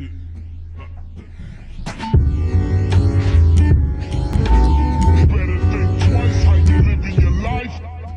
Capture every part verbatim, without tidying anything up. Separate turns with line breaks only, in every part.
Better think twice how you living your life.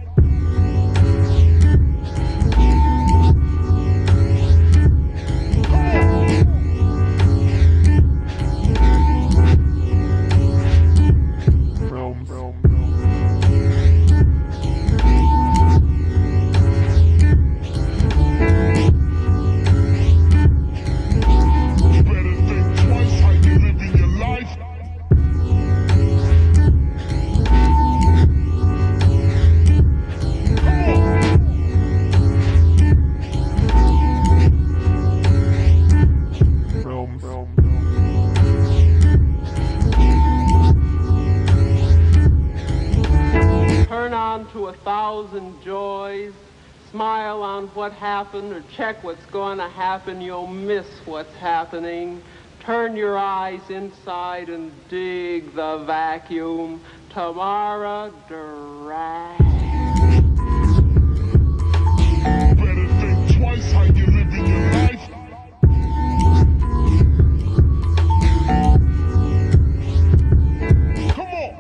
Turn on to a thousand joys, smile on what happened or check what's going to happen. You'll miss what's happening. Turn your eyes inside and dig the vacuum. Tomorrow, drag.
Better think twice how you living your life. Come on.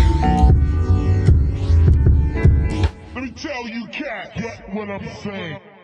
Let me tell you, cat, get what I'm saying.